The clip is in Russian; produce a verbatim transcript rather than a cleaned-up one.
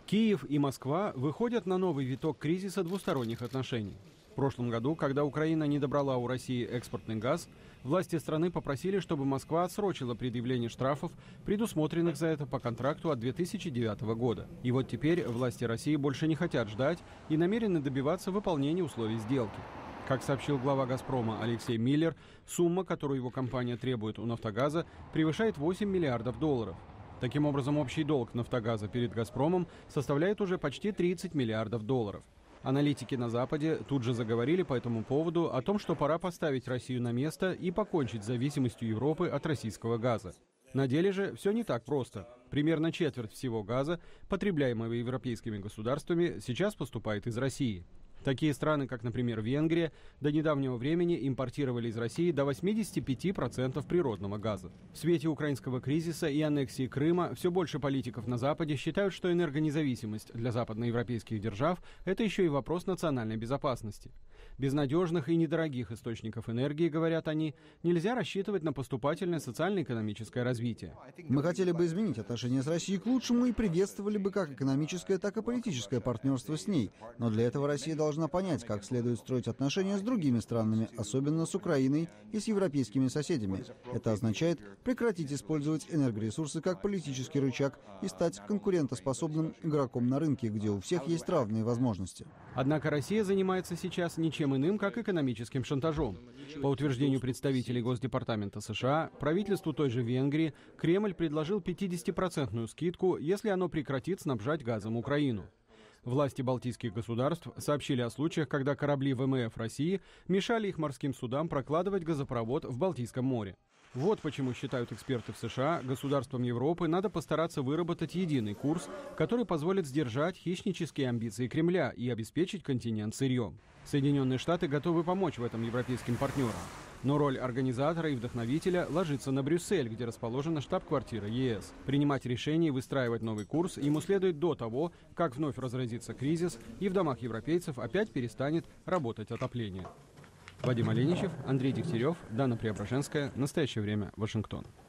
Киев и Москва выходят на новый виток кризиса двусторонних отношений. В прошлом году, когда Украина не добрала у России экспортный газ, власти страны попросили, чтобы Москва отсрочила предъявление штрафов, предусмотренных за это по контракту от две тысячи девятого года. И вот теперь власти России больше не хотят ждать и намерены добиваться выполнения условий сделки. Как сообщил глава «Газпрома» Алексей Миллер, сумма, которую его компания требует у «Нафтогаза», превышает восемь миллиардов долларов. Таким образом, общий долг «Нафтогаза» перед «Газпромом» составляет уже почти тридцать миллиардов долларов. Аналитики на Западе тут же заговорили по этому поводу о том, что пора поставить Россию на место и покончить с зависимостью Европы от российского газа. На деле же все не так просто. Примерно четверть всего газа, потребляемого европейскими государствами, сейчас поступает из России. Такие страны, как, например, Венгрия, до недавнего времени импортировали из России до восьмидесяти пяти процентов природного газа. В свете украинского кризиса и аннексии Крыма все больше политиков на Западе считают, что энергонезависимость для западноевропейских держав – это еще и вопрос национальной безопасности. Без надежных и недорогих источников энергии, говорят они, нельзя рассчитывать на поступательное социально-экономическое развитие. Мы хотели бы изменить отношения с Россией к лучшему и приветствовали бы как экономическое, так и политическое партнерство с ней. Но для этого Россия должна должна понять, как следует строить отношения с другими странами, особенно с Украиной и с европейскими соседями. Это означает прекратить использовать энергоресурсы как политический рычаг и стать конкурентоспособным игроком на рынке, где у всех есть равные возможности. Однако Россия занимается сейчас ничем иным, как экономическим шантажом. По утверждению представителей Госдепартамента США, правительству той же Венгрии Кремль предложил пятидесятипроцентную скидку, если оно прекратит снабжать газом Украину. Власти балтийских государств сообщили о случаях, когда корабли ВМФ России мешали их морским судам прокладывать газопровод в Балтийском море. Вот почему, считают эксперты в США, государствам Европы надо постараться выработать единый курс, который позволит сдержать хищнические амбиции Кремля и обеспечить континент сырьем. Соединенные Штаты готовы помочь в этом европейским партнерам. Но роль организатора и вдохновителя ложится на Брюссель, где расположена штаб-квартира ЕС. Принимать решения и выстраивать новый курс ему следует до того, как вновь разразится кризис и в домах европейцев опять перестанет работать отопление. Вадим Оленичев, Андрей Дегтярев, Дана Преображенская. Настоящее время. Вашингтон.